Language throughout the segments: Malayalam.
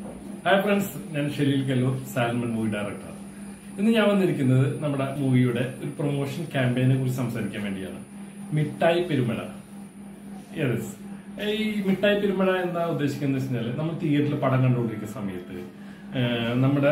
ഹായ് ഫ്രണ്ട്സ്, ഞാൻ Shaleel Kallur, salmon movie director. ഇന്ന് ഞാൻ വന്നിരിക്കുന്നത് നമ്മുടെ മൂവിയുടെ ഒരു പ്രൊമോഷൻ ക്യാമ്പയിനെ കുറിച്ച് സംസാരിക്കാൻ വേണ്ടിയാണ്. മിഠായി പെരുമഴ. യെസ്, ഈ മിഠായി പെരുമഴ എന്താ ഉദ്ദേശിക്കുന്നത് വെച്ചാൽ, നമ്മൾ തിയേറ്ററിൽ പടം കണ്ടുകൊണ്ടിരിക്കുന്ന സമയത്ത് നമ്മുടെ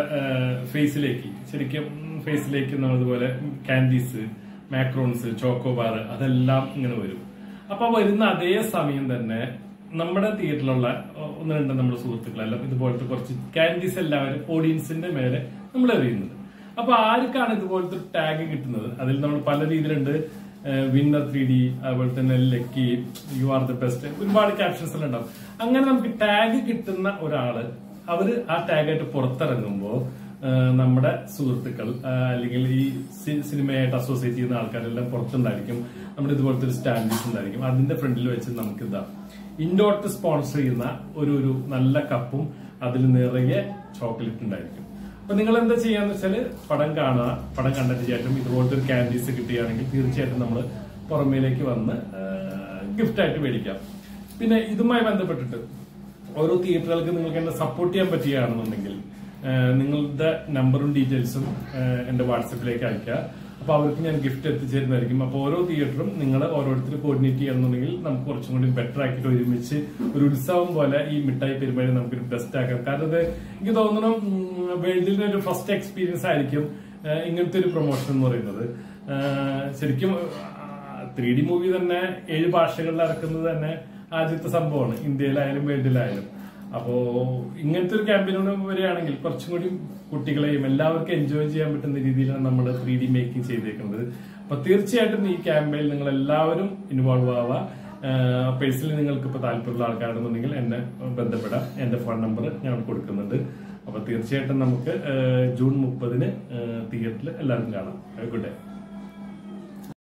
ഫേസിലേക്ക് നമ്മളിതുപോലെ കാൻഡീസ്, മാക്രോൺസ്, ചോക്കോബാർ അതെല്ലാം ഇങ്ങനെ വരും. അപ്പൊ വരുന്ന അതേ സമയം തന്നെ നമ്മുടെ തിയേറ്ററിലുള്ള ഒന്ന് രണ്ട് നമ്മുടെ സുഹൃത്തുക്കളെല്ലാം ഇതുപോലത്തെ കുറച്ച് കാൻഡീസ് എല്ലാവരും ഓഡിയൻസിന്റെ മേലെ നമ്മൾ എറിയുന്നുണ്ട്. അപ്പൊ ആർക്കാണ് ഇതുപോലത്തെ ടാഗ് കിട്ടുന്നത്? അതിൽ നമ്മൾ പല രീതിയിലുണ്ട്. വിന്നർ 3D, അതുപോലെ തന്നെ lucky, you are the best, ഒരുപാട് ക്യാപ്ഷൻസ് എല്ലാം ഉണ്ടാവും. അങ്ങനെ നമുക്ക് ടാഗ് കിട്ടുന്ന ഒരാള് അവര് ആ ടാഗായിട്ട് പുറത്തിറങ്ങുമ്പോ നമ്മുടെ സുഹൃത്തുക്കൾ അല്ലെങ്കിൽ ഈ സിനിമയായിട്ട് അസോസിയേറ്റ് ചെയ്യുന്ന ആൾക്കാരെല്ലാം പുറത്തുണ്ടായിരിക്കും. നമ്മുടെ ഇതുപോലത്തെ ഒരു സ്റ്റാൻഡീസ് ഉണ്ടായിരിക്കും. അതിന്റെ ഫ്രണ്ടിൽ വെച്ച് നമുക്ക് ഇതാ ഇൻഡോട്ട് സ്പോൺസർ ചെയ്യുന്ന ഒരു നല്ല കപ്പും അതിൽ നിറയെ ചോക്ലേറ്റ് ഉണ്ടായിരിക്കും. അപ്പൊ നിങ്ങൾ എന്താ ചെയ്യാന്ന് വെച്ചാല് പടം കാണുക. പടം കണ്ടതിന് ശേഷം ഇതുപോലത്തെ ഒരു കാൻഡീസ് കിട്ടുകയാണെങ്കിൽ തീർച്ചയായിട്ടും നമ്മൾ പുറമേലേക്ക് വന്ന് ഗിഫ്റ്റായിട്ട് മേടിക്കാം. പിന്നെ ഇതുമായി ബന്ധപ്പെട്ടിട്ട് ഓരോ തിയേറ്ററുകൾക്ക് നിങ്ങൾക്ക് എന്നെ സപ്പോർട്ട് ചെയ്യാൻ പറ്റുകയാണെന്നുണ്ടെങ്കിൽ നിങ്ങളുടെ നമ്പറും ഡീറ്റെയിൽസും എന്റെ വാട്സപ്പിലേക്ക് അയക്കുക. അപ്പൊ അവർക്ക് ഞാൻ ഗിഫ്റ്റ് എത്തിച്ചേരുന്നതായിരിക്കും. അപ്പൊ ഓരോ തിയേറ്ററും നിങ്ങൾ ഓരോരുത്തർ കോർഡിനേറ്റ് ചെയ്യണമെന്നുണ്ടെങ്കിൽ നമുക്ക് കുറച്ചും കൂടി ബെറ്റർ ആക്കിയിട്ട് ഒരുമിച്ച് ഒരു ഉത്സവം പോലെ ഈ മിഠായി പെരുമഴ നമുക്കൊരു ബെസ്റ്റ് ആക്കാം. കാരണം ഇത് എനിക്ക് തോന്നുന്നു വേൾഡിലെ ഒരു ഫസ്റ്റ് എക്സ്പീരിയൻസ് ആയിരിക്കും ഇങ്ങനത്തെ ഒരു പ്രൊമോഷൻ എന്ന് പറയുന്നത്. ശരിക്കും 3D മൂവി തന്നെ 7 ഭാഷകളിൽ ഇറക്കുന്നത് തന്നെ ആദ്യത്തെ സംഭവമാണ്, ഇന്ത്യയിലായാലും വേൾഡിലായാലും. അപ്പോ ഇങ്ങനത്തെ ഒരു ക്യാമ്പയിനോട് വരികയാണെങ്കിൽ കുറച്ചും കൂടി കുട്ടികളെയും എല്ലാവർക്കും എൻജോയ് ചെയ്യാൻ പറ്റുന്ന രീതിയിലാണ് നമ്മൾ 3D മേക്കിംഗ് ചെയ്തേക്കുന്നത്. അപ്പൊ തീർച്ചയായിട്ടും ഈ ക്യാമ്പയിൻ നിങ്ങൾ എല്ലാവരും ഇൻവോൾവ് ആവുക. പേഴ്സണലി നിങ്ങൾക്ക് ഇപ്പൊ താല്പര്യമുള്ള ആൾക്കാരാണെന്നുണ്ടെങ്കിൽ എന്നെ ബന്ധപ്പെടാം. എന്റെ ഫോൺ നമ്പർ ഞാൻ കൊടുക്കുന്നുണ്ട്. അപ്പൊ തീർച്ചയായിട്ടും നമുക്ക് ജൂൺ 30 തിയേറ്ററിൽ എല്ലാവരും കാണാം. Good day.